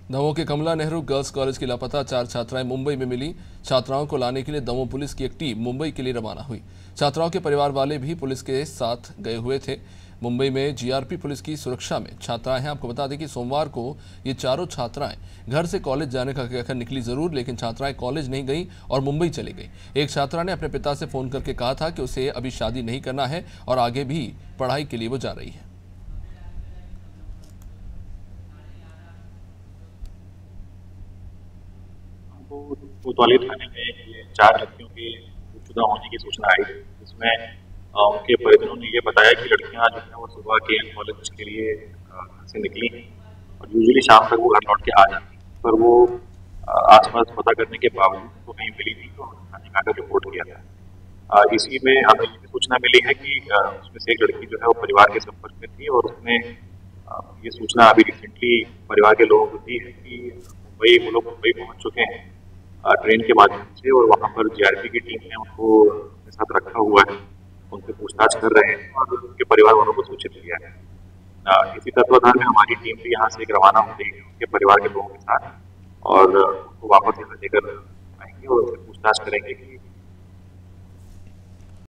दमोह के कमला Nehru girls college की लापता 4 छात्राएं मुंबई में मिली। छात्राओं को लाने के लिए दमोह पुलिस की एक टीम मुंबई के लिए रवाना हुई। छात्राओं के परिवार वाले भी पुलिस के साथ गए हुए थे। मुंबई में जीआरपी पुलिस की सुरक्षा में छात्राएं हैं। आपको बता दें कि सोमवार को ये चारों छात्राएं घर से कॉलेज जाने का कहकर निकली जरूर, लेकिन छात्राएं कॉलेज नहीं गई और मुंबई चली गई। एक छात्रा ने अपने पिता से फोन करके कहा था कि उसे अभी शादी नहीं करना है और आगे भी पढ़ाई के लिए वो जा रही है। कोतवाली थाने में ये 4 लड़कियों के गुमशुदा होने की सूचना आई, जिसमें उनके परिजनों ने ये बताया कि लड़कियां जो है वो सुबह के कॉलेज के लिए घर से निकली हैं और यूजुअली शाम तक वो घर लौट के आ जाती हैं। पर वो आसपास पता करने के बावजूद उनको कहीं मिली नहीं, तो थाने में आकर रिपोर्ट किया था। इसी में हमें ये भी सूचना मिली है कि उसमें से एक लड़की जो है वो परिवार के संपर्क में थी और उसने ये सूचना अभी रिसेंटली परिवार के लोगों को दी है कि वो लोग मुंबई पहुंच चुके हैं ट्रेन के माध्यम से, और वहाँ पर जीआरपी की टीम ने उनको अपने साथ रखा हुआ है, उनसे पूछताछ कर रहे हैं और उनके परिवार वालों को सूचित किया है। इसी तत्वाधान में हमारी टीम भी यहाँ से एक रवाना हो गई है उनके परिवार के लोगों के साथ, और उनको वापस यहाँ लेकर आएंगे और उनसे पूछताछ करेंगे कि